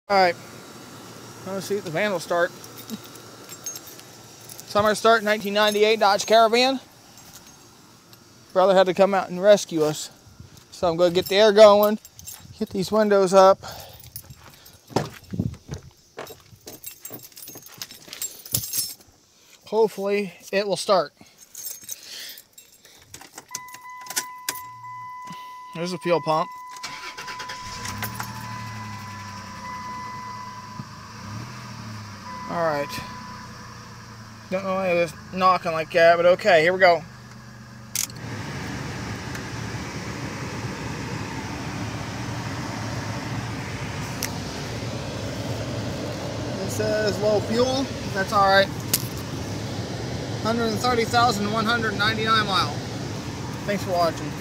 Alright, let's see if the van will start. Summer start 1998 Dodge Caravan. Brother had to come out and rescue us. So I'm going to get the air going, get these windows up. Hopefully it will start. There's a fuel pump. Alright. Don't know why it was knocking like that, but okay, here we go. It says low fuel. That's alright. 130,199 miles. Thanks for watching.